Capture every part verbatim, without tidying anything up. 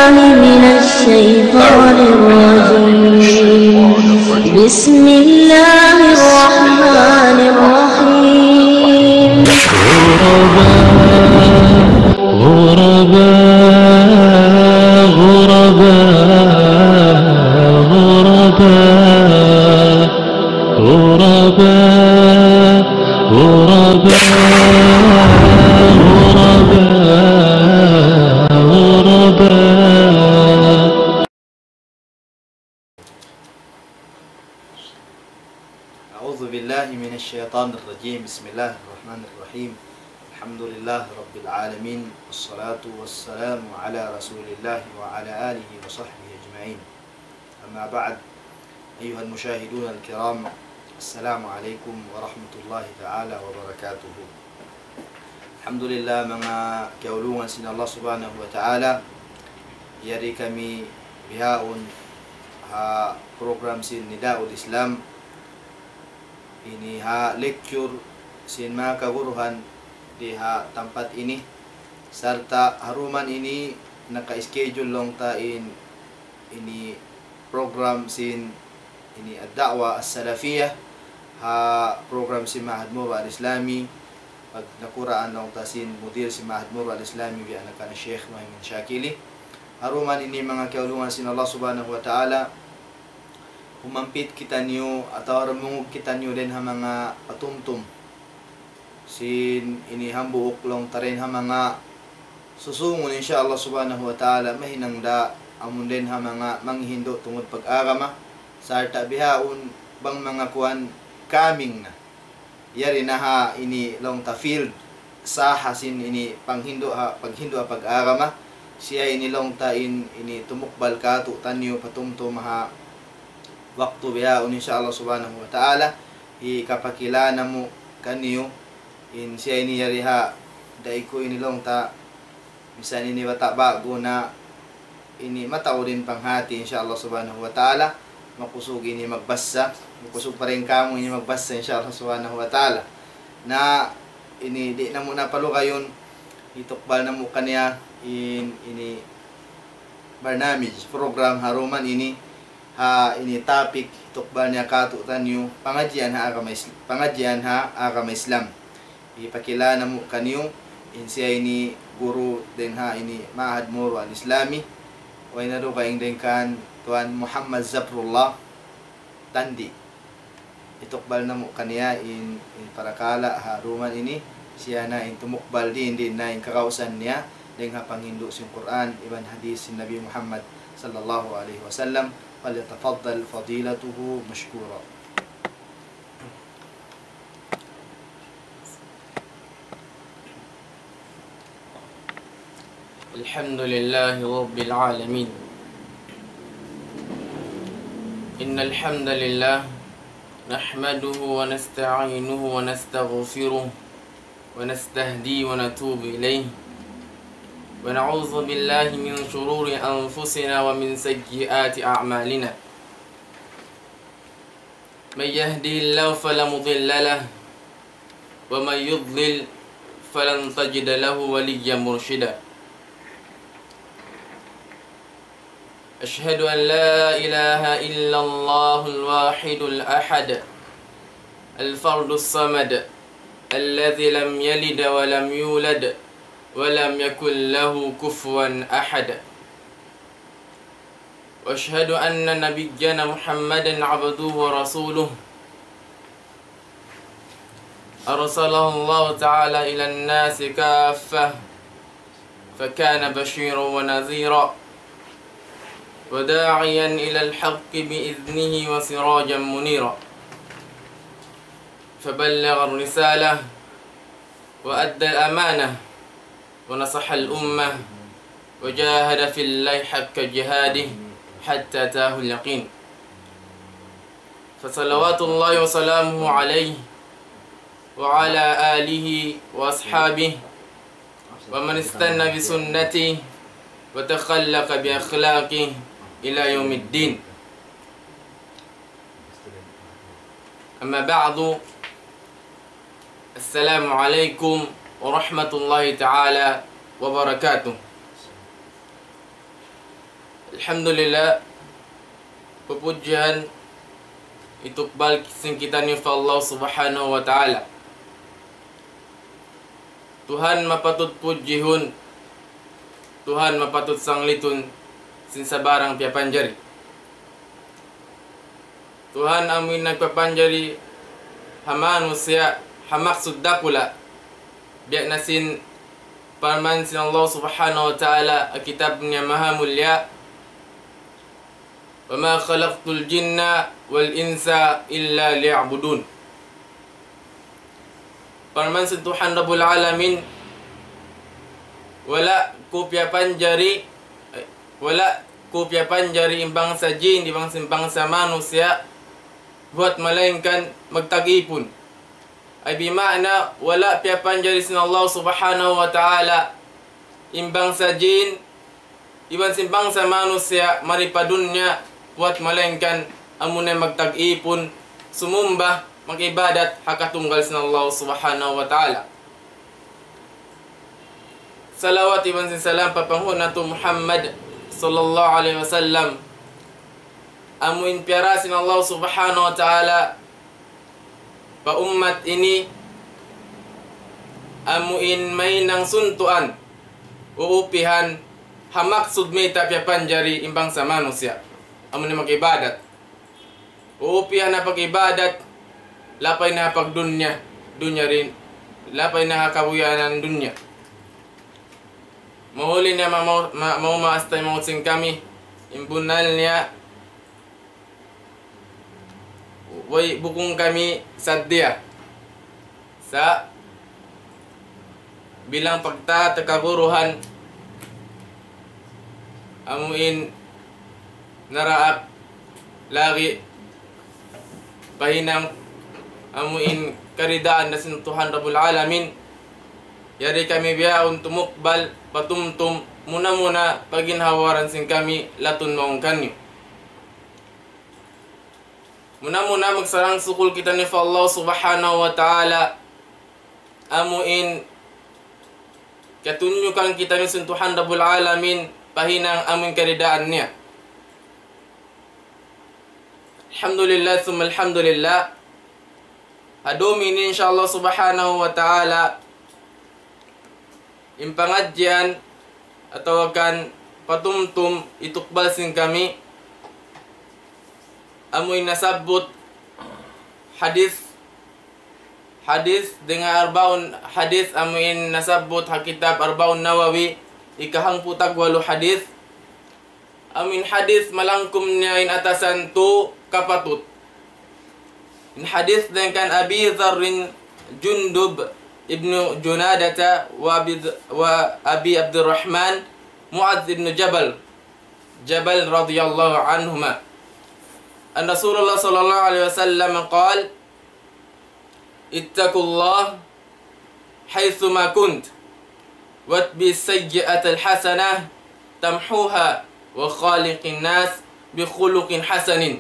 بالله من الشيطان الرجيم. بسم الله الرحمن الرحيم. غرباء غرباء غرباء غرباء غرباء أعوذ بالله من الشيطان الرجيم. بسم الله الرحمن الرحيم. الحمد لله رب العالمين، والصلاة والسلام على رسول الله وعلى آله وصحبه أجمعين. أما بعد، أيها المشاهدون الكرام، السلام عليكم ورحمة الله تعالى وبركاته. الحمد لله mga kaulungan sin Allah subhanahu wa ta'ala. Yari kami bihaon ha program sin Nidaul Islam. Ini ha lecture sin mga kaguruhan di ha tempat ini, serta haruman ini naka-schedule long tain ini program sin ini ad-da'wa as-salafiyah, ha program sin Ma'had Murwa al-Islami, pag nakuraan long ta sin mudir si Ma'had Murwa al-Islami bi anak na Sheikh Muhammad Shakili. Haruman ini mga kaulungan sin Allah subhanahu wa ta'ala, umampit kita niyo atau remungog kita niyo din ha mga patumtum sin ini hambuok long tarin ha mga susungon insya Allah subhanahu wa ta'ala mahinangda amun din ha mga manghindo tungod pag-agama sarta bihaon bang mga kuan kaming na yari na ha ini long ta field saha sin ini panghindo ha paghindo ha pag-agama siya ini long tain ini tumukbal ka tu tanyo patumtum ha waktu bihaon insya Allah subhanahu wa ta'ala ikapakilana mo kaniyo in siya ini yari ha daiko ini long ta bisan ini bata bago na ini matao din panghati insya Allah subhanahu wa ta'ala makusog ini magbasa makusog pa rin kamo ini magbasa insya Allah subhanahu wa ta'ala na ini di na muna palo kayon itukbal na mo kanya in ini barnamij program haruman ini ha ini topic tukbal niya katutan yung pangadyan ha agama Islam, pangadyan ha agama Islam. Ipakilala mo kanyo in siya ini guru din ha ini Ma'had Murwa al-Islami o inaro kaing din kan tuan Muhammad Zabrullah Tandi. Itukbal na mo kaniya in, in parakala ha ruman ini siya na in tumukbal din din na in kakausan niya din ha panghindo sin Quran iban hadis sin Nabi Muhammad sallallahu alaihi wasallam. فليتفضل فضيلته مشكورا. الحمد لله رب العالمين. إن الحمد لله نحمده ونستعينه ونستغفره ونستهديه ونتوب إليه ونعوذ بالله من شرور أنفسنا ومن سيئات أعمالنا. من يهدي الله فلا مضل له ومن يضلل فلن تجد له وليا مرشدا. أشهد أن لا إله إلا الله الواحد الأحد الفرد الصمد الذي لم يلد ولم يولد ولم يكن له كفوا أحد. وأشهد أن نبينا محمدا عبده ورسوله أرسله الله تعالى إلى الناس كافة فكان بشيرا ونذيرا وداعيا إلى الحق بإذنه وسراجا منيرا فبلغ الرسالة وأدى الأمانة ونصح الأمة وجاهد في الله حق جهاده حتى أتاه اليقين. فصلوات الله وسلامه عليه وعلى آله وأصحابه ومن استنى بسنته وتخلق بأخلاقه إلى يوم الدين. أما بعد، السلام عليكم warahmatullahi ta'ala wabarakatuh. Alhamdulillah, pupujian itukbal sing kita ni fa Allah Subhanahu wa taala. Tuhan mapatut pujihun, Tuhan mapatut sanglitun sin sabarang piapanjari. Tuhan amin nagpapanjari hamanusia hamak suddakula biak nasin parman sin Allah Subhanahu wa taala kitabnya maha mulia. Wa ma khalaqtul jinna wal insa illa liya'budun. Parman sin Tuhan Rabbul Alamin wala kupya panjari wala kupya panjari imbang sa jin imbang simpang sa manusia buat melainkan magtagipon. Ay bimakna wala pya panjari sin Allah Subhanahu wa taala imbang sa jin iban simpang sa manusia maripadunya buat melainkan amune magtag-ipon sumumbah mag-ibadat hakatunggal sin Allah Subhanahu wa taala. Salawat iban sin salam papanghon nato Muhammad sallallahu alaihi wasallam amuin piara sin Allah Subhanahu wa taala pa ummat ini amuin may nang suntuan uupihan hamaksud may tapya panjari imbang sa manusia amun mag-ibadat uupihan na pag-ibadat lapay na pagdunya dunya rin lapay na kabuyanan dunya mahuli na mau ma, mau maastay mga sing kami imbunal niya way bukong kami sadya sa bilang pagtatakaguruhan amuin naraap lagi pahinang amuin karidaan na sin Tuhan Rabbul Alamin. Yari kami biyaon tumukbal patumtum muna-muna paginhawaran sin kami latun maong kanyo. Muna-muna magsarang sukul kita ni Allah Subhanahu wa taala amuin katunyukan kita ni sin Tuhan Rabbul Alamin pahinang amuin karidaan niya. Alhamdulillah summa alhamdulillah. Adomin insyaallah Subhanahu wa taala impangadyan atau akan patumtum itukbal sin kami amuin nasabut hadis hadis dengan arbaun hadis amuin nasabut hakitab arbaun Nawawi ikahang putag walu hadis amin hadis malangkum niya in atasan tu kapatut. In hadis dengan Abi Dzarrin Jundub ibnu Junadata wa Abi, wa Abi Abdurrahman Mu'adz ibnu Jabal Jabal radhiyallahu anhuma an Rasulullah sallallahu alaihi wasallam qala ittaqullah haitsu ma kunt watbi sayyi'atal hasanah tamhuha wa khaliqin nas bi khuluqin hasanin.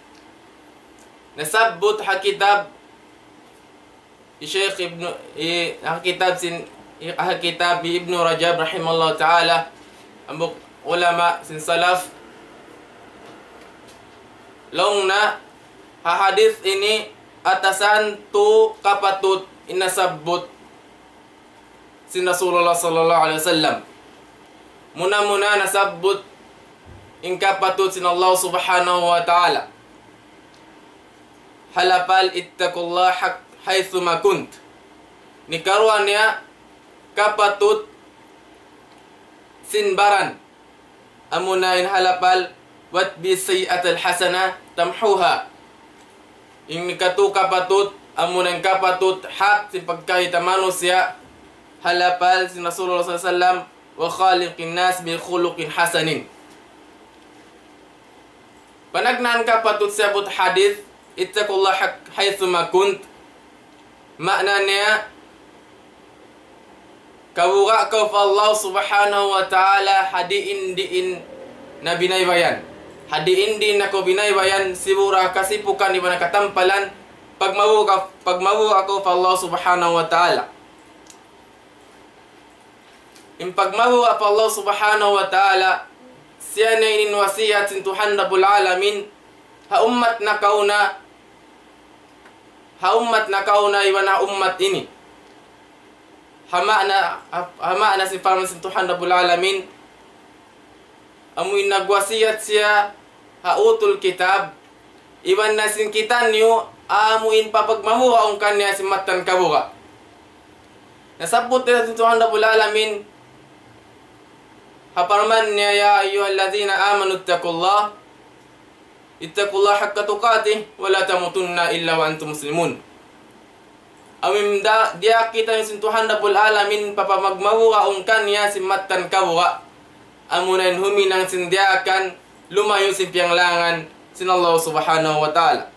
Nasabut hakitab Syekh Ibnu hakitab sin hakitab Ibnu Rajab rahimallahu taala ambuk ulama sin salaf laungna hadis ini atasan tu kapatut inasabut sin Rasulullah sallallahu alaihi wasallam muna-muna nasabut in kapatut sin Allah Subhanahu wa taala halapal ittaqullah haitsu ma kunt ni karuannya kapatut sinbaran amunain halapal wat bi sayyi'atil hasanah tamhuha ing katu kapatut amunan kapatut hak sin pagkahita manusia halapal sin Rasulullah sallallahu alaihi wasallam wa khaliqin nas bil khuluqin hasanin. Panagnan kapatut sabut hadis ittaqullah haitsu ma kunt maknanya kawura ka Allah Subhanahu wa taala hadiin diin nabi naibayan hadiin din nako binaybayan sibura kasipukan di mana katampalan pagmawu ka pagmawu ako fa Allah Subhanahu wa taala impagmawu apa Allah Subhanahu wa taala siya na inin wasiyat sin Tuhan Rabbul Alamin ha ummat na kauna ha ummat na kauna iwan ha ummat ini hama na hama na si parang sin Tuhan Rabbul Alamin amuin nagwasiyat siya ha utul kitab iwan na sin kitan niyo amuin papagmamuha ang kanya si matan kabuka nasabot na sin Tuhan Rabbul Alamin haparman niya ya ayyuhalladzina amanu ittaqullah ittaqullah haqqa tuqatih wa la tamutunna illa wa antum muslimun. Amim da dia kita sin Tuhan Rabbul Alamin papamagmawa ung kanya simatan kawa amunan huminang sindiakan lumayo sin pianglangan sin Allah Subhanahu wa taala.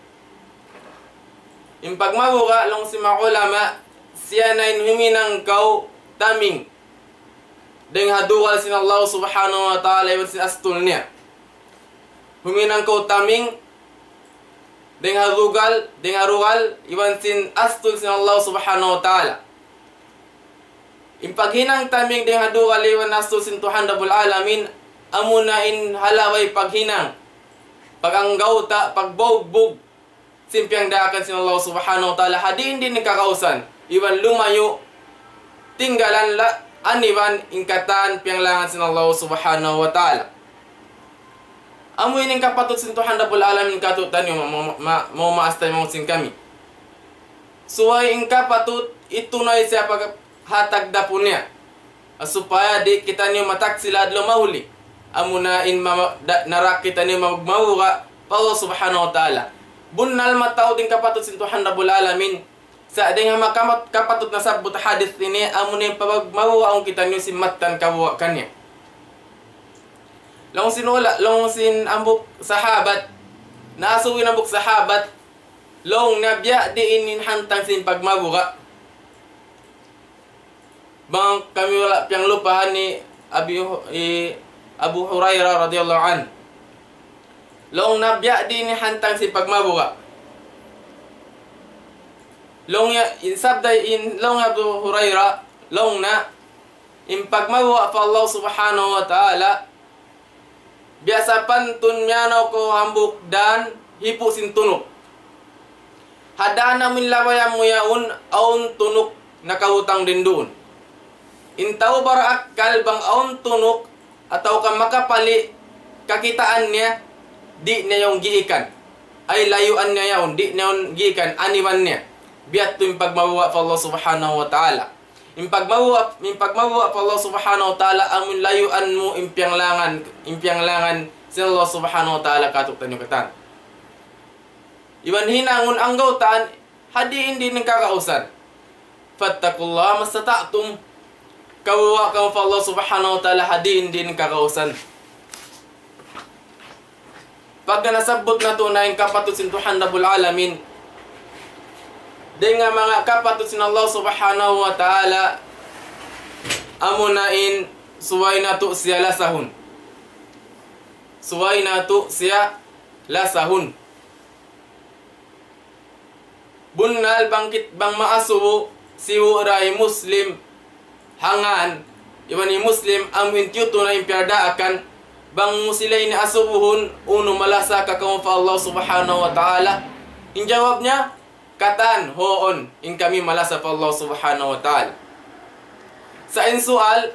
Impagmawa long si mga ulama siya na huminang kau taming deng hadugal sin Allah Subhanahu wa taala iwan sin astul niya. Huminang kau taming deng hadugal deng harugal iwan sin astul sin Allah Subhanahu wa taala. Impaghinang taming deng hadugal iwan astul sin Tuhan Rabbul Alamin amunain halaway paghinang paganggaw ta pagbogbog simpiang daakan sin Allah Subhanahu wa taala hadin din kakausan iwan lumayo tinggalan la aniban ingkatan pianglangan sin Allah Subhanahu wa taala. Amo ining kapatut sin Tuhan Rabbul Alamin katutan yo mau maastay mo sin kami. Suway ing kapatut itunay siya pag hatag dapon niya. Supaya di kita niyo mataksilad lo mahuli. Amo na in narak kita niyo magmawuka pa Allah Subhanahu wa taala. Bunnal mataw ding kapatut sin Tuhan Rabbul Alamin. Sa ading makamat kapatut na sabot hadith ini amunin pagmawa ang kita niyo si matan kawa kanya. Long sinula long sin ambuk sahabat naasuwin ambuk sahabat long nabya di inin hantang sin pagmabuka. Bang kami wala piyang lupahan ni Abi eh, Abu Hurairah radhiyallahu an. Long nabya di inin hantang sin pagmabuka. Long ya sabday in long Abu Hurairah long na impagmawa pa Allah Subhanahu wa taala biasa pantun myanaw ko hambuk dan hipu sin tunok hadana min lawayam muyaun aun tunok nakahutang din doon intaw barak kalbang aun tunok atau ka makapali kakitaan niya di niya yung giikan ay layuan niya yaon di niya yung giikan aniwan niya biat tu impagmawa pa Allah Subhanahu wa taala. Impagmawa impagmawa pa Allah Subhanahu wa taala amun layuan mo impianglangan impianglangan sin Allah Subhanahu wa taala katuk tanyo katan. Iwan hinangun ang gautan hadi hindi ning kakausan. Fattaqullaha mastata'tum. Kawa ka pa Allah Subhanahu wa taala hadi hindi ning kakausan. Pag nasabot na tunay kapatid sin Tuhan Rabbul Alamin dengan mga kapatid sin Allah Subhanahu wa taala amunain suway na to siya lasahun suway na to siya lasahun bunnal bangkit bang maasuwo si uray muslim hangan iwan ni muslim amin tiyuto na impiyarda akan bang musilay ni asubuhun uno malasa kakamo fa Allah Subhanahu wa taala injawab niya katan hoon in kami malasa pa Allah Subhanahu wa taala. Sa insual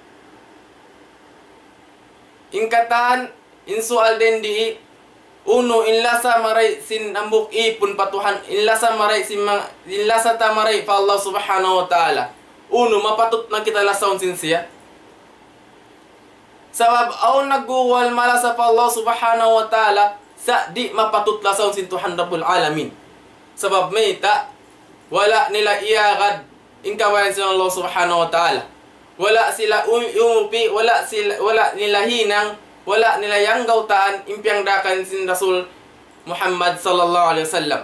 in katan insual din di uno in lasa maray sin ambuk ipun patuhan in lasa maray sin in lasa ta maray pa Allah Subhanahu wa taala. Uno mapatut na kita lasaon sin siya. Sabab aw nagguwal malasa pa Allah Subhanahu wa taala sa di mapatut lasaon sin Tuhan Rabbul Alamin. Sebab mereka wala nila iagad ingkawayan sa Allah Subhanahu wa taala. Wala sila umupi, wala sila wala nila hinang, wala nila yang gautaan impiang dakan sin Rasul Muhammad sallallahu alaihi wasallam.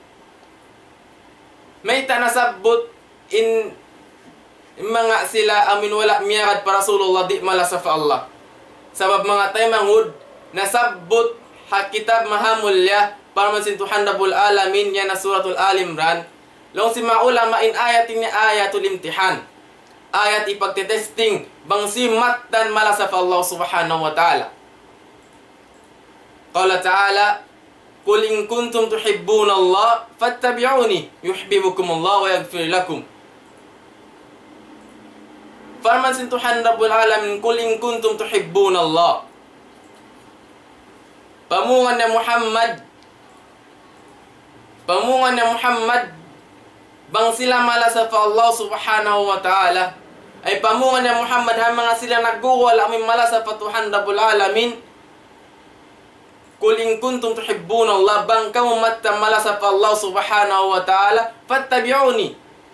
May tanasabut in mga sila amin wala miagad para Rasulullah di malasa fa Allah. Sebab mga tay mangud nasabut hak kitab mahamulya para sin Tuhan Rabbul Alamin yan na suratul Al-Imran. Long si mga ulama in ayat ini ayatul imtihan. Ayat ipagtetesting bang si matan malasa fa Allah Subhanahu wa taala. Qala ta'ala, "Qul in kuntum tuhibbuna Allah fattabi'uni yuhibbukumullah wa yaghfir lakum." Firman sin Tuhan Rabbul Alamin, "Qul in kuntum tuhibbuna Allah." Pamungan ni Muhammad, pamungan ni Muhammad, bang sila malasa fa Allah subhanahu wa ta'ala, ay pamungan ni Muhammad ha mga sila nagguwal amin malasa fa Tuhan Rabbul Alamin. Kul in kuntum tuhibbuna Allah, bang kamu matta malasa fa Allah subhanahu wa ta'ala, fattabi'uni.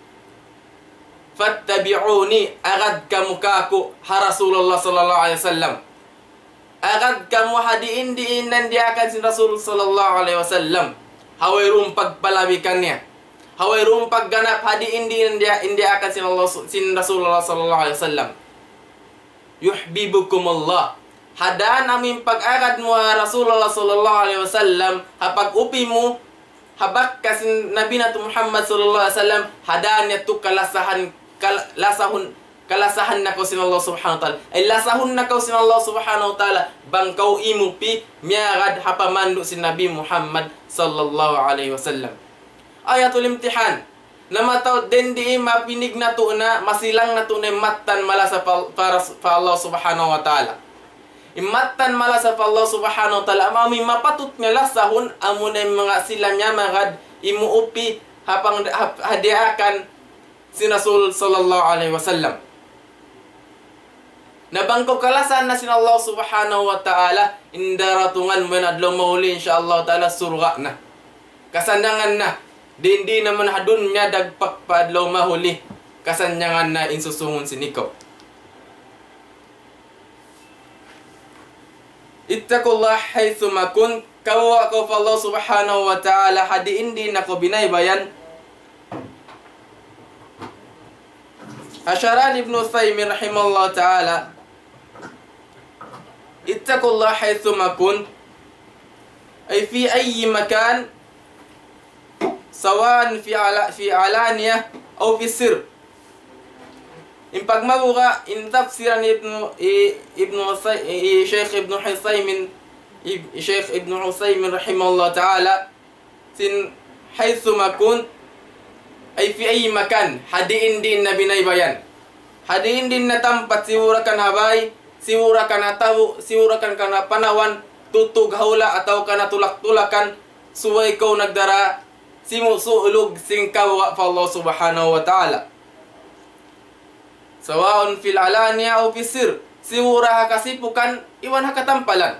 Fattabi'uni, agad kamu kaku ha Rasulullah sallallahu alaihi wasallam. Agad kamu hadiin diin nan dia akan sin Rasul sallallahu alaihi wasallam. Hawai rum pagpalabikannya. Hawai rum pagganap hadiin diin dia india akan sin Allah sin Rasulullah sallallahu alaihi wasallam. Yuhibbukumullah. Hadaan amin pag-agad mo Rasulullah sallallahu alaihi wasallam, hapag upi mo habak kasin Nabi nato Muhammad sallallahu alaihi wasallam, hadaan niya tu kalasahan kalasahun kalasahan nako sin Allah subhanahu wa ta'ala. Ay lasahun nako sin Allah subhanahu wa ta'ala bang kau imupi miagad hapamandu sin Nabi Muhammad sallallahu alaihi wasallam. Ayatul imtihan namataw den di mapinig na to na masilang na to na matan malasa para pa Allah subhanahu wa ta'ala. Imatan malasa pa Allah subhanahu wa ta'ala, amami mapatut nga lasahun amunay mga sila niya magad imuupi hapang hadiakan si Rasul sallallahu alaihi wasallam. Nabangko kalasan na sin Allah subhanahu wa ta'ala, indaratungan mo na adlaw mahuli insyaallah ta'ala surga na. Kasandangan na, di naman hadun niya dagpak pa adlaw mahuli, kasandangan na insusungon sinikaw. Ittaqullah haitsuma kun, kawa ko fa Allah subhanahu wa ta'ala hadiin din ako binaybayan. Asharan Ibn Uthaymin rahimahullah ta'ala, ittaqullah haitsuma kun ay fi ayyi makan sawaan fi ala fi alaniyah aw fi sir. In pagmabuka in tafsiran Ibnu Ibnu Sheikh Ibnu Uthaymin Sheikh Ibnu Uthaymin rahimahullah ta'ala, sin haitsuma kun ay fi ay makan, hadiin din na binaybayan, hadiin din na tempat siwurakan habay, siwurakan ataw, siwurakan kana panawan, tutug haula ataw kana tulak-tulakan, suway ko nagdara simusulog singkaw fa Allah subhanahu wa ta'ala. Sawaun fil alaniya o fisir, siwura hakasipukan, iwan hakatampalan.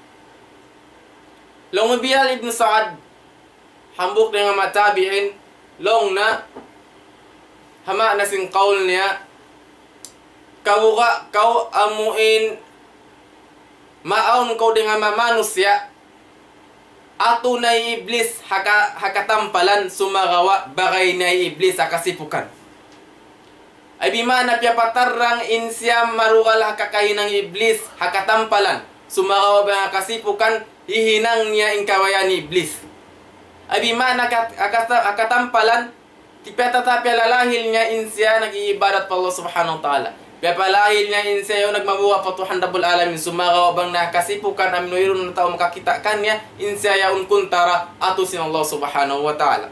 Long biyal Ibn Sa'ad, hambuk dengan matabi'in, long na, hama na sing kaul niya, kau ka, kau amuin, maun kau dengan manusia, ato na iblis haka, hakatampalan, sumagawa, bagay na iblis hakasipukan. Ay bimana pia patarang insyam marugal hakakain ng iblis hakatampalan, sumagawa ba kasipukan, hihinang niya ingkawayan ni iblis. Ay bimana hakatampalan, tipeta tapya lalahil niya insya nag-iibadat pa Allah subhanahu wa ta'ala. Pia palahil niya insya yung nagmabuha pa Tuhan Rabbul Alamin, sumagawa bang nakasipukan amin mayroon na tao makakita kanya insya yaun kuntara ato sin Allah subhanahu wa ta'ala.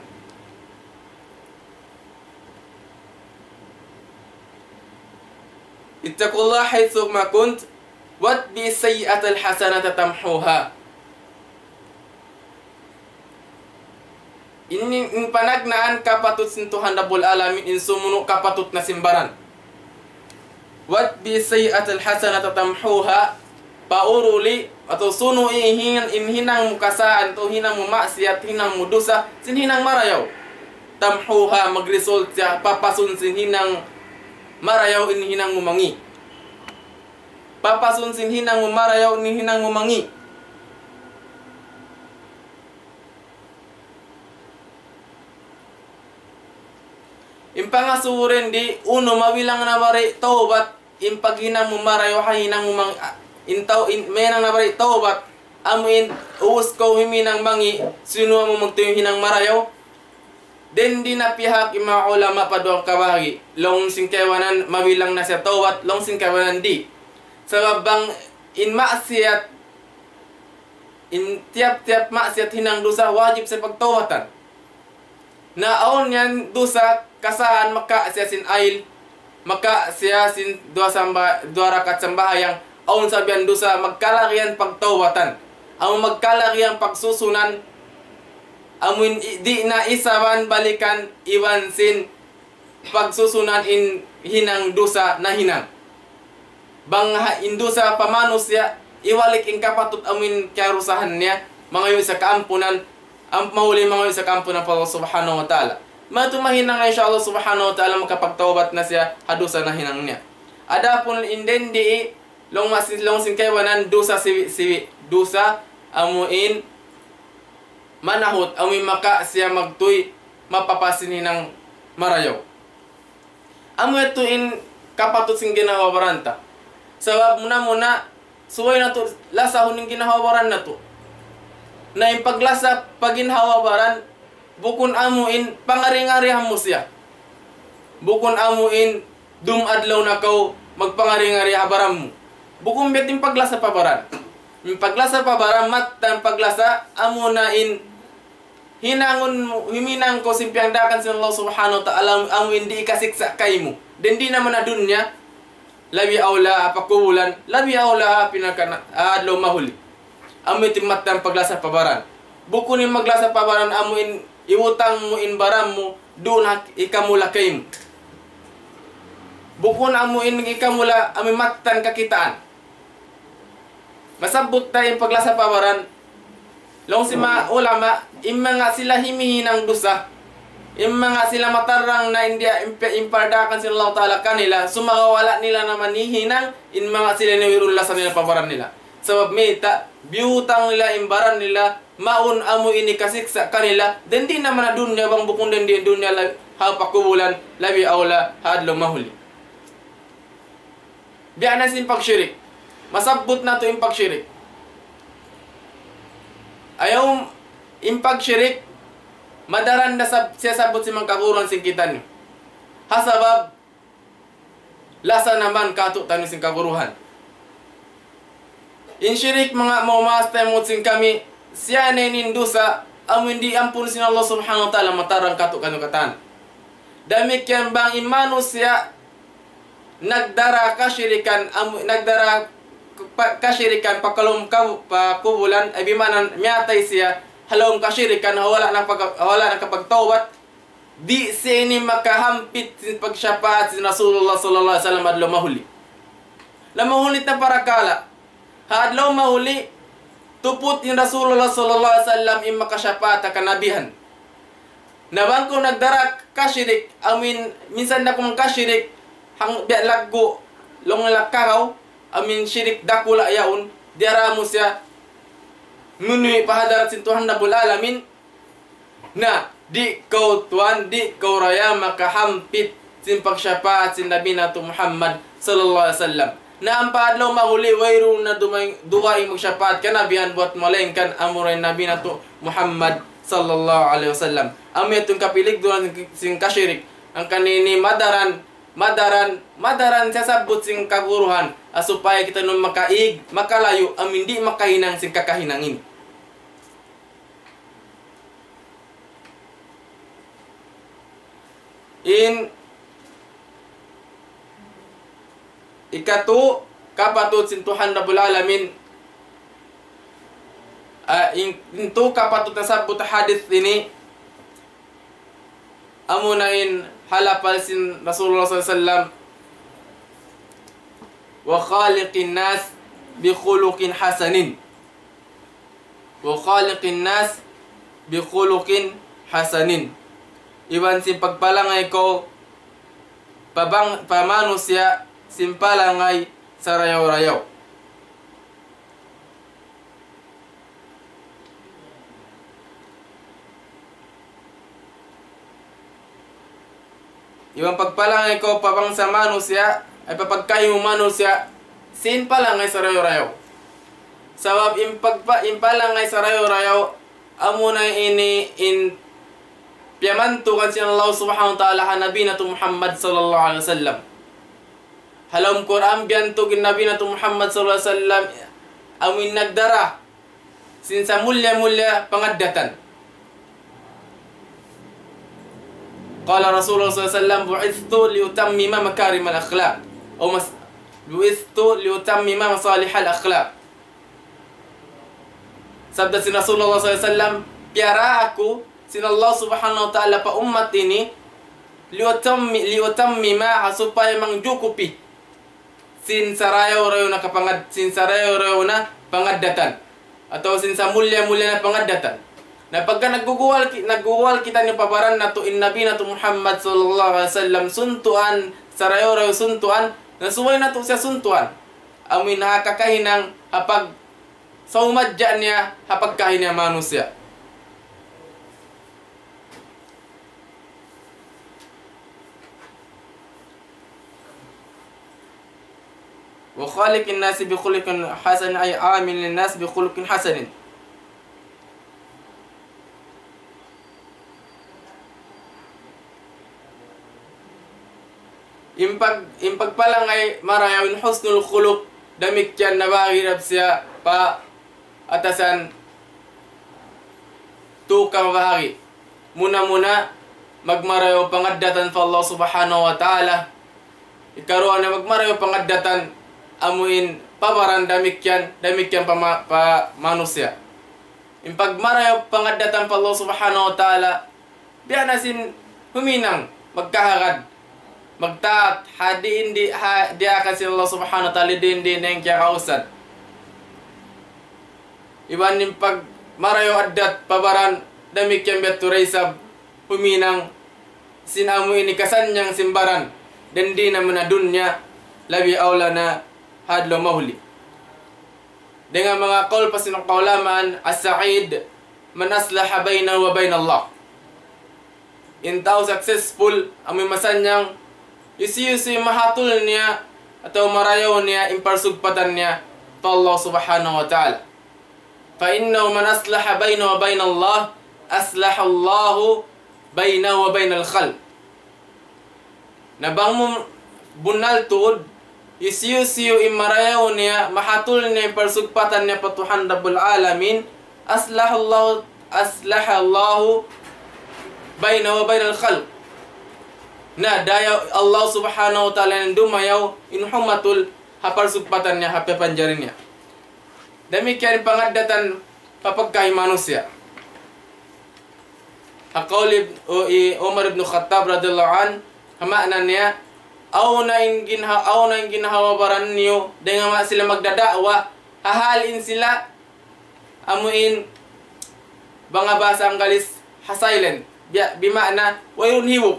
Ittaqullah haitsuma kunt watbi sayyi'atal hasanata tamhuha. Ini in panagnaan kapatut sin Tuhan Rabbul Alamin in sumuno kapatut na simbaran. Watbi sayyi'atal hasanata tamhuha, pauruli atau sunu ihin inhinang mukasaan to hinang mumaksiat hinang mudusa sin hinang marayaw. Tamhuha magresult siya papasun sin hinang marayaw in hinang mumangi. Papasun sin hinang mumarayaw in hinang mumangi. Impangasurin di uno mabilang na bari taubat, impag hinang mumarayaw ha hinang mumang intaw in menang na bari taubat, amuin uus ko himinang mangi sino mo magtuyo hinang marayaw. Den di na pihak ima ulama pa doang kabagi, long singkawanan mabilang na siya tawat, long singkawanan di. Sabab bang in maksiat in tiap-tiap maksiat hinang dosa wajib sa pagtawatan. Na aon yan dosa kasahan maka siya sin ail, maka siya sin dua samba dua rakaat sambahayang aon sabihan dosa magkalakihan pagtawatan. Ang magkalakihan pagsusunan amun di na isawan balikan iwan sin pagsusunan in hinang dosa na hinang. Bang indusa pamanusya iwalik ing kapatut amin karusahan niya mga sa kaampunan ang mahuli mga sa kaampunan pa Allah subhanahu wa ta'ala. Matumahinang na insya Allah subhanahu wa ta'ala makapagtawbat na siya hadusa na hinang niya. Ada pun inden di long masin long singkaywanan dosa si si dosa amuin manahot amin maka siya magtuy mapapasin hinang marayaw. Amu ituin kapatut sing ginawa baranta. Sabab muna-muna suway na to lasa huning ginahawaran na to. Na yung paglasa paginhawaran bukun amuin pangaring-arihan mo siya. Bukun amuin dumadlaw na kau magpangaring-ari habaram mo. Bukun bet yung paglasa pabaran. Yung paglasa pabaran mat tan paglasa amunain hinangon mo himinang ko simpiang dakan sa Allah subhanahu wa ta'ala amuin di ikasiksa kay mo. Den di naman na dunya labi aula pakubulan labi aula pinaka adlaw mahuli amu timat dan paglasa pabaran buku ni maglasa pabaran amu in iutang mo in baram mo dun ikamula kaim buku amu in ikamula amu matan kakitaan masabot tayo paglasa pabaran long si mga ulama imma nga sila himihin ng dosa imma nga sila matarang na India impardakan sila Allah Ta'ala kanila sumawala nila naman hihinang imma nga sila niwirula sa nila pabaran nila sabab mita biutang nila imbaran nila maun amu ini kasiksa kanila dan di naman na dunya bang bukong dan di dunya hapakubulan labi awla hadlo mahuli biya na sin pagsyirik masabot na to yung pagsyirik ayaw yung pagsyirik madaran na sab siya sabot si mangkakuron sing kita niyo. Hasabab lasa naman kato tani sing kaguruhan. In syirik mga maumasta mo sing kami siya na inindusa amu hindi ampun sin Allah subhanahu wa ta'ala matarang kato kanu katan. Demikian bang imanu siya nagdara kasyirikan amu nagdara kasyirikan pakalom pakubulan ay bimanan miyatay siya halawang kasyirikan wala na pag wala na kapagtawbat di sini makahampit sin pagsyapaat si Rasulullah sallallahu alaihi wasallam adlaw mahuli. La mahulit na parakala. Adlaw mahuli tuput yung Rasulullah sallallahu alaihi wasallam im makasyapaat kanabihan. Nabangko nagdara kasyirik amin minsan na kung kasyirik hang bialaggo long lakaraw amin syirik dakula yaun diara mo siya ngunui pahadarat sin Tuhan Rabbul Alamin na di kau Tuhan di kau raya maka hampit sin pagsyapaat sin Nabi Nato Muhammad sallallahu alaihi wasallam na ang paadlaw mahuli wayrong na dumay duwaing magsyapaat kanabihan buat malengkan amuray Nabi Nato Muhammad sallallahu alaihi wasallam amu itong kapilig doon sin kasyirik ang kanini madaran madaran madaran siya sabot sing kaguruhan supaya kita nung makaig makalayo ang hindi makahinang sing kakahinangin. In ikatu kapatut sin Tuhan Rabbul Alamin uh, in, into kapatut na sabot hadith ini amunain halapal sin Rasulullah sallallahu alaihi wasallam wa khaliqin nas bi khuluqin hasanin wa khaliqin nas bi khuluqin hasanin iwan sin pagpalangay ko pabang pamanusya sin palangay sa rayaw-rayaw. Iwan pagpalangay ko pabang sa manusya ay papagkayo manusya sin palangay sa rayaw-rayaw. Sabab impagpa impalangay sa rayaw-rayaw amo na ini in piyamantukan si Allah subhanahu wa ta'ala ha Nabi Nato Muhammad sallallahu alaihi wasallam. Halam Quran biyanto gin Nabi Nato Muhammad sallallahu alaihi wasallam amin nagdara sinsa mulya-mulya pangaddatan. Qala Rasulullah sallallahu alaihi wasallam bu'ithtu liutammima makarimal akhlaq atau mas bu'ithtu liutammima masalihal akhlaq. Sabda sin Rasulullah sallallahu alaihi wasallam, piara aku sin Allah Subhanahu wa taala pa umat ini liutammi liutammima supaya mangjukupi sin sarayo-rayo na kapangad sin sarayo-rayo na pangaddatan atau sin sa mulya-mulya na pangaddatan. Na pagka nagguguwal nagguwal kita ni pabaran nato in nabi nato Muhammad sallallahu alaihi wasallam suntuan sarayo-rayo suntuan nasuway nato siya suntuan amin nakakahinang hapag sa umadya niya hapag kahin niya manusia. Wa khaliqin nasi bi khuluqin hasan ay amilin nas bi khuluqin hasanin. Impag impag palang ay marayawin husnul khuluq damikyan na bahirap siya pa atasan tukang bahari. Muna-muna magmarayo pangaddatan fa Allah Subhanahu wa taala. Ikaroon na magmarayo pangaddatan amuin pabaran damikyan damikyan pa, ma, pa manusia. Impag marayo pangaddatan fa Allah Subhanahu wa taala biya nasin huminang magkahagad magtaat hadi indi ha dia kasi Allah Subhanahu wa taala din din neng kya kausan. Iban nim pag marayo addat pabaran damikyan betu reisab huminang sinamu ini kasanyang simbaran dan di na mana dunya labi aula na hadlo mahuli. Dengan mga qaul pasinong kaulaman as-sa'id man aslaha bainahu wa bain Allah. Intaw successful amoy masanyang isi-isi mahatul niya atau marayaw niya imparsugpatan niya pa Allah Subhanahu wa ta'ala. Fa innahu man aslaha bainahu wa bain Allah aslaha Allahu bainahu wa bainal khalq. Nabang mo bunal tuod isi-isi imarayaw niya mahatul niya imparsugpatan niya pa Tuhan Rabbul Alamin aslaha Allah aslaha Allahu bainahu wa bainal khalq. Na daya Allah Subhanahu wa taala yang dumayaw inhumatul haparsugpatan niya hapapanjarin niya. Demikian pangaddatan papagkay manusia. Haqauli Umar ibn Khattab radhiyallahu an hamana niya aw na ingin ha aw na ingin hawabaran niyo dengan sila magdadakwa hahalin sila amuin banga bahasa Anggalis hasailen bimakna wayun hiwuk.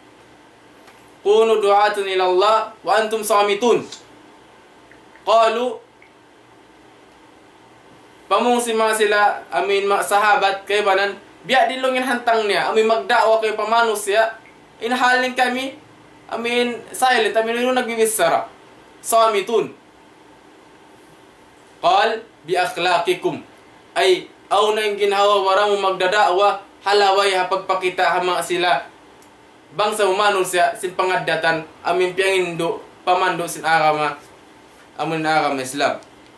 Kunu du'atun ila Allah wa antum samitun. Qalu pamungsi mga sila amin mga sahabat kay banan biya dilungin hantang niya amin magdakwa kay pamanusya inhalin kami amin silent amin nung nagbibisara samitun. Qal bi akhlaqikum ay aw na yung ginhawa warang magdadakwa halaway hapagpakita ha mga sila bangsa manusia sin pangaddatan amin piangindo pamando sin agama amun agama Islam.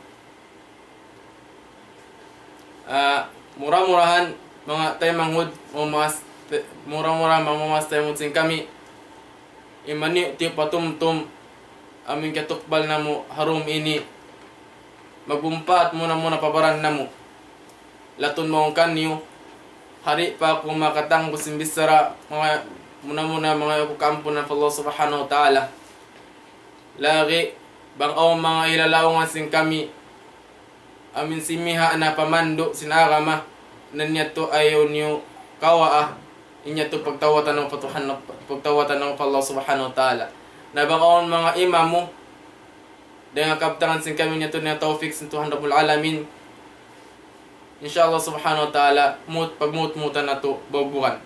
Uh, murah-murahan mga tayo manghud mamas murah-murah mamamas tayo sin kami imani ti patumtum amin katukbal namo harum ini magumpat muna muna pabaran namo latun mo kanyo hari pa kung makatang kusimbisara mga muna-muna mga kukampo ng Allah Subhanahu wa ta'ala. Lagi bang o mga ilalaungan sin kami amin simiha na pamando sinagama nanya to ayaw niyo kawa inya to pagtawatan ng patuhan pagtawatan ng Allah Subhanahu wa ta'ala. Na bang o mga imam mo dengan kaptangan sin kami niya to na tawfik sin Tuhan Rabbul Alamin. Insyaallah Subhanahu wa ta'ala mut pagmut-mutan na to babukan.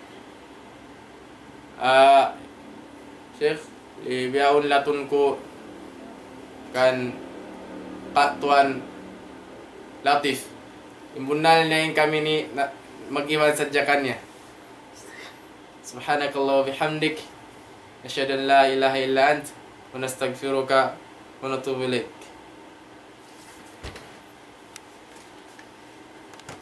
Uh, Sheikh, ibiyaon latun ko kan Katuan Latif. Imbunal na yung kami ni mag-iwan sadyakan niya. Subhanakallah wa bihamdik. Asyhadu an la ilaha illa ant wa nastaghfiruka wa natubu ilaik.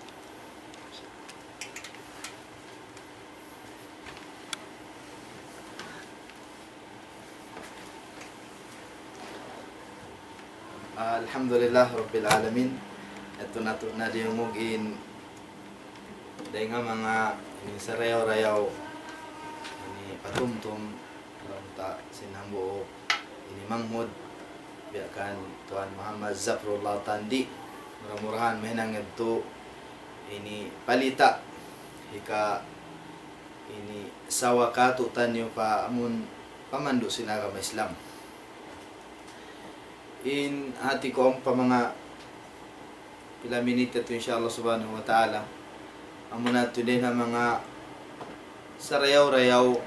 Alhamdulillah Rabbil Alamin. Ito na to na diumugin dahil nga mga ini sarayaw-rayaw ini patumtum ta sinambo ini manghod biakan Tuan Muhammad Zafrullah Tandi murah-murahan mahinang ito ini palita ika ini sawa katutan nyo pa amun pamandu sinagama Islam in hati ko ang pa mga pila minita to insyaAllah subhanahu wa ta'ala amun nato din ang mga sarayaw-rayaw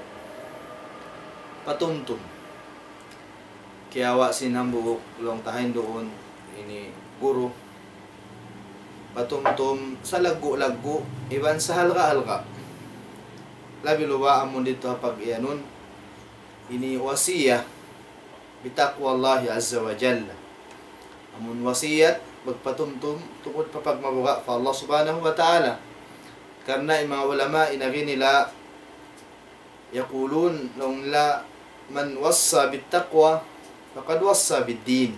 patumtum kaya wa sinambuok long tahain doon ini guru patumtum sa lagu-lagu iban sa halga-halga labi luwa amun dito pag iyanun ini wasiyah bitaqwallahi azza wa jalla amun wasiyat magpatumtum tungkol pa pagmabuka fa Allah subhanahu wa ta'ala karena yung mga ulama inagi nila yakulun nung nila man wassa bittaqwa faqad wassa biddin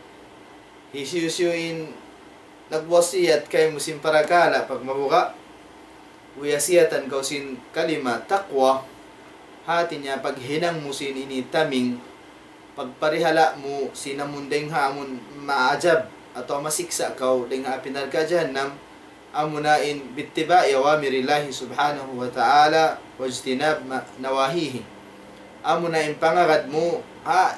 hisiyusyuin nagwasiyat kay musim parakala pagmabuka wiyasiyatan kausin kalima taqwa hati niya paghinang musin ini taming pagparihala mo sinamundeng hamon maajab atau masiksa kau dengan api neraka jahannam amunain bittiba'i awamirillahi subhanahu wa ta'ala wajtinab nawahihi amunain pangagad mo ha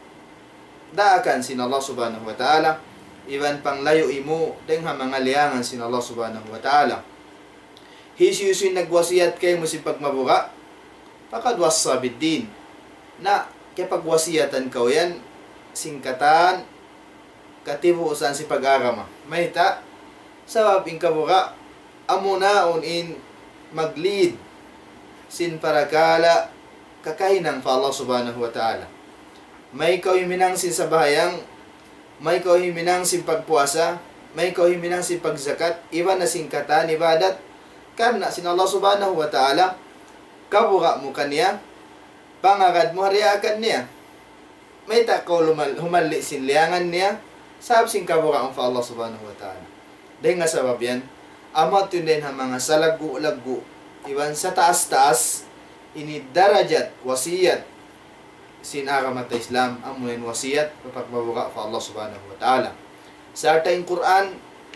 daakan sin Allah subhanahu wa ta'ala iban panglayo imo dengan mga liangan sin Allah subhanahu wa ta'ala hisiyusin nagwasiyat kay mo si pagmabuka pakad wassa biddin na kaya pagwasiyatan ka yan, singkatan, katibuusan si pag-agama. Mahita, sabab in kabuka, amunaon in mag-lead sin parakala kakahinang fa Allah subhanahu wa ta'ala. May kauhiminang sin sabahayang, may kauhiminang sin pagpuasa, may kauhiminang sin pagzakat, iba na singkatan, ibadat, karena sin Allah subhanahu wa ta'ala, kabuka mo kaniya, pangagad mo hariakan niya. May takaw humali sinliangan niya. Sab sing kabuka ang fa Allah subhanahu wa ta'ala. Dahil nga sabab yan, amat yun din ang mga salagu-lagu. Iwan sa taas-taas, ini darajat, wasiyat, sinagamat na Islam, amunin wasiyat, kapag mabuka fa Allah subhanahu wa ta'ala. Sa ating Quran,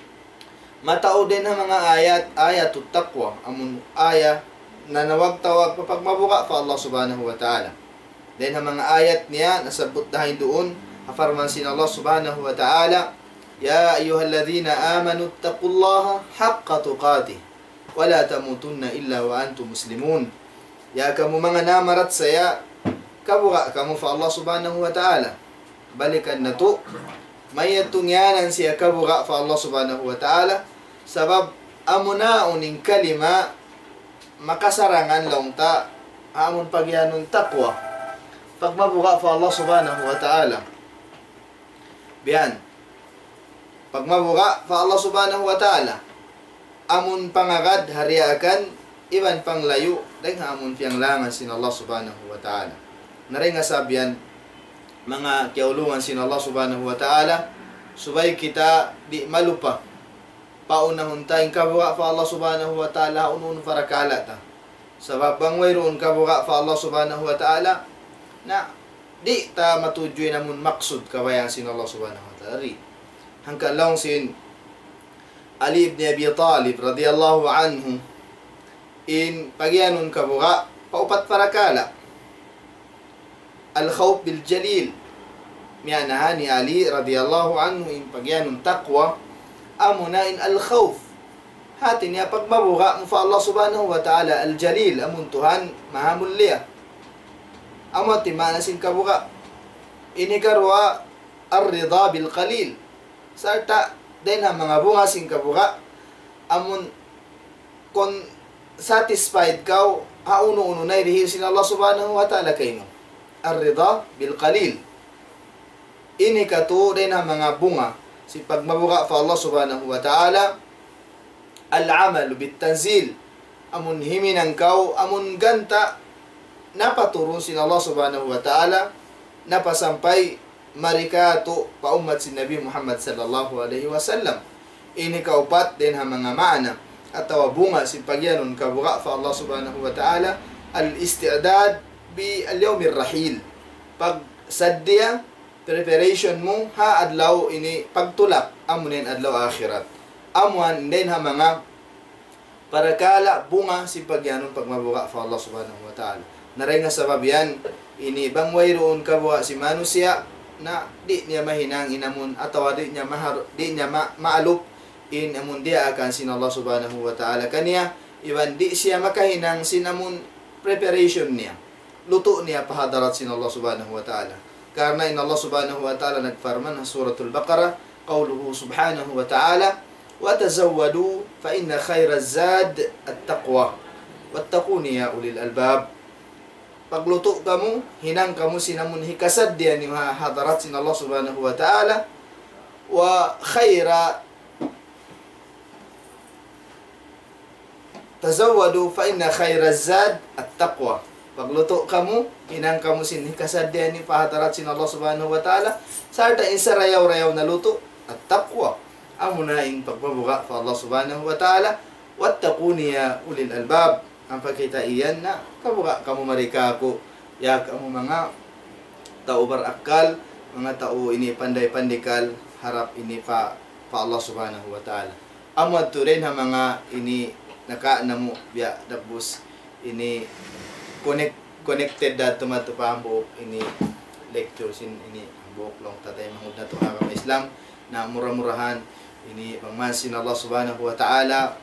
matao din ang mga ayat, ayatut taqwa, amun ayat, na nawag-tawag kapag mabuka fa Allah subhanahu wa ta'ala. Then ang mga ayat niya nasabot dahil doon afarman sin Allah subhanahu wa ta'ala ya ayyuhalladhina amanu taqullaha haqqa tuqatih wa la tamutunna illa wa antum muslimun. Ya kamu mga namarat saya kabuka kamu fa Allah subhanahu wa ta'ala. Balikan na to may tungyanan siya kabuka fa Allah subhanahu wa ta'ala sabab amuna uning kalima makasarangan long ta amon pagyanong takwa pagmabuka fa Allah subhanahu wa ta'ala biyan pagmabuka fa Allah subhanahu wa ta'ala amon pangagad hariakan iban panglayo dahil amon piyang langan sin Allah subhanahu wa ta'ala naring asabian mga kiaulungan sin Allah subhanahu wa ta'ala subay kita di malupa paunahon tayong kabuka fa Allah subhanahu wa ta'ala unun farakala ta sabab bang mayroon kabuka fa Allah subhanahu wa ta'ala na di ta matujoy namun maksud kabayan sin Allah subhanahu wa ta'ala rin hanggang lang sin Ali ibn Abi Talib radiyallahu anhu in pagyanun kabuka paupat farakala al-khawf bil jalil miyanahan ni Ali radiyallahu anhu in pagyanun taqwa amunain al-khawf hati niya pagmabuka mo fa Allah subhanahu wa ta'ala al-jalil amun Tuhan mahamulliya amot timanasin kabuka ini karwa ar-ridha bil qalil sarta din ang mga bunga sing kabuka amun kon satisfied kaw hauno-uno na irihil sin Allah subhanahu wa ta'ala kayo ar-ridha bil qalil ini katu din ang mga bunga si pagmabuka fa Allah subhanahu wa ta'ala al-amal bit-tanzil amun himinang kaw amun ganta napaturo sin Allah subhanahu wa ta'ala napasampay marikato pa umat si Nabi Muhammad sallallahu alaihi wasallam. Ini kaupat din ha mga maana at bunga si pagyanon kabuka fa Allah subhanahu wa ta'ala al-isti'dad bi al-yawm ar-rahil. Pag sadya preparation mo ha adlaw ini pagtulak amunin adlaw akhirat. Amuan din ha mga parakala bunga si pagyanon pagmabuka fa Allah subhanahu wa ta'ala. Naray nga sabab yan ini bang wayroon kabuka si manusia na di niya mahinang inamun atawa di niya mahar di niya ma maalup in amun dia akan sin Allah subhanahu wa ta'ala kaniya iban di siya makahinang sinamun preparation niya luto niya pahadarat sin Allah subhanahu wa ta'ala karena in Allah subhanahu wa ta'ala nagfarman sa suratul Baqarah qawluhu subhanahu wa ta'ala wa tazawwadu fa inna khayra zad at-taqwa wattaquni ya ulil albab. Pagluto kamu, hinang kamu sinamun hikasad diyan yung hadarat sin Allah subhanahu wa ta'ala wa khaira tazawwadu fa inna khaira zad at-taqwa. Pagluto kamu, hinang kamu sin hikasad diyan yung hadarat sin Allah subhanahu wa ta'ala sarta insa rayaw-rayaw na luto at-taqwa. Amo na yung pagbabuka fa Allah subhanahu wa ta'ala wattaquni ya ulil albab. Ang pagkita iyan na kabuka kamu marika ako ya kamu mga tao barakal mga tao ini panday-pandikal harap ini pa pa Allah subhanahu wa ta'ala. Amad to rin ha mga ini naka na mo biya dabus ini connect connected da tumato pa buok ini lectures in ini buok long tatay mahud na to agama Islam na mura-murahan ini pangmansin Allah subhanahu wa ta'ala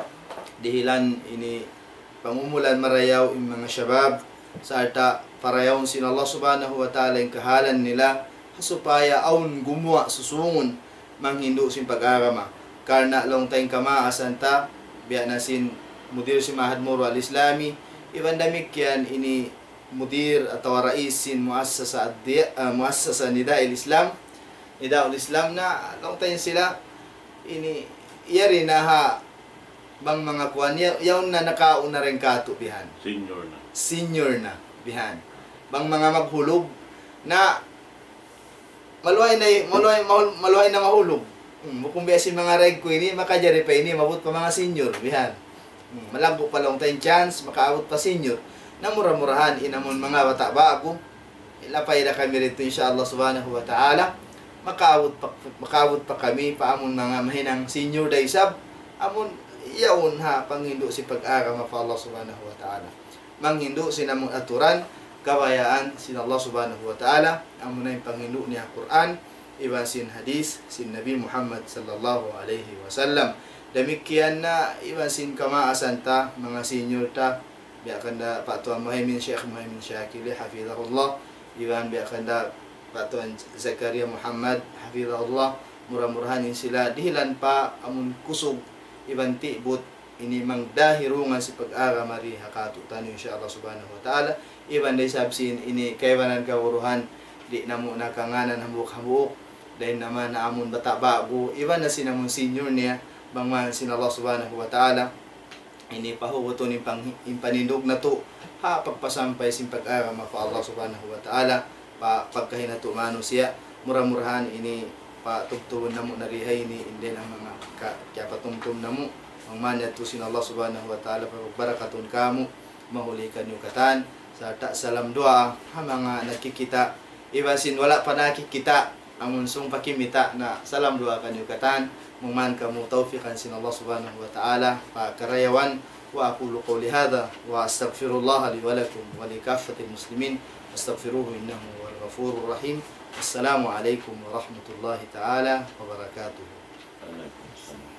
dihilan ini pangumulan marayaw yung mga syabab sa arta parayaw sin Allah subhanahu wa ta'ala yung kahalan nila supaya aun gumawa susungon manghindo sin pag-arama karna long tayong kama asanta biya na sin mudir si Mahad Muro al-Islami iban damik yan ini mudir atau rais sin muassasa uh, muassasa Nida'il Islam Nida'il Islam na long tayong sila ini iyari na ha bang mga kuan yaw na nakauna rin kato bihan Senior na. Senior na bihan. Bang mga maghulog na maluhay na maluhay, maluhay na mahulog. Hmm, kung biyasin mga reg ko ini makajari pa ini mabut pa mga senior bihan. Hmm, malago pa lang tayong chance makaabot pa senior. Na mura-murahan inamon mga bata bago. Ilapay na kami rito insyaAllah subhanahu wa ta'ala. Makaabot pa makaabot pa kami paamon mga mahinang senior da isab. Amon iyaon ha panghindo si pag-arama pa Allah subhanahu wa ta'ala. Manghindo sinamong aturan, kabayaan sin Allah subhanahu wa ta'ala. Amo na yung panghindo niya Quran, iban sin hadis, sin Nabi Muhammad sallallahu alaihi wasallam. Demikian na iban sin kamaasan ta, mga senior ta, biakan da Patuan Muhaimin Syekh Muhaimin Syakili, hafizahullah. Iban biakan da Patuan Zakaria Muhammad, hafizahullah. Murah-murahanin sila, dihilan pa amun kusog iban tibut ini mangdahirungan si pag-arama ri hakatu tanu insyaallah subhanahu wa ta'ala iban day sabsin ini kaywanan kawuruhan di namo nakanganan hambuk-hambuk dahil naman na amon bata bago iban na sinamon senior niya bangman sin Allah subhanahu wa ta'ala ini pahuguton ni pang impanindog na to ha pagpasampay sin pag-arama pa Allah subhanahu wa ta'ala pa pagkahinato manusia murah-murahan ini patugtuon namo narihay ni indi ang mga kaya patungtum namo ang manya to sin Allah subhanahu wa ta'ala pagbarakaton kamo mahulikan yung katan sa ta salam doa ha mga nakikita ibasin wala pa nakikita ang unsong pakimita na salam doa kan yung katan mungman kamo tawfiqan sin Allah subhanahu wa ta'ala pa karayawan wa aqulu qawli hadha wa astaghfirullah li wa lakum wa li kaffatil muslimin astaghfiruhu innahu huwal ghafurur rahim. Assalamualaikum warahmatullahi ta'ala wabarakatuh.